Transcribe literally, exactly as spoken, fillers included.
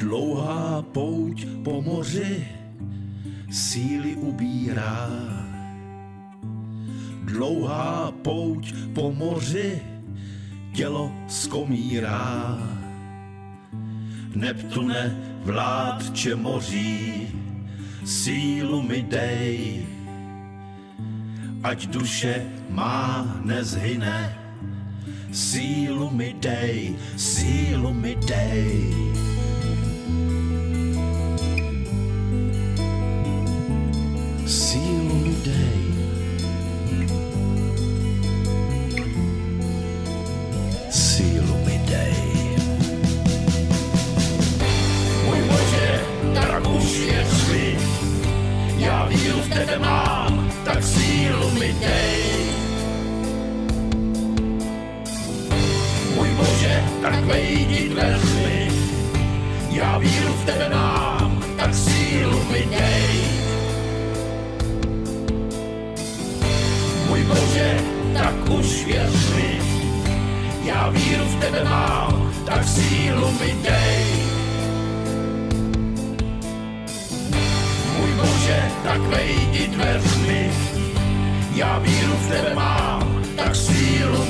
Dlouhá pouť po moři síly ubírá. Dlouhá pouť po moři tělo skomírá. Neptune, vládče moří, sílu mi dej, ať duše má nezhyne. Sílu mi dej, sílu mi dej. Sílu mi dej. Sílu mi dej. Můj Bože, tak už věř mi, já víru v tebe mám, tak sílu mi dej. Můj Bože, tak vejdi dveřmi, já víru v tebe mám, tak sílu mi dej. Můj Bože, tak už věř mi, já víru v tebe mám, tak sílu mi dej. Můj Bože, tak vejdi dveřmi, já víru v tebe mám, tak sílu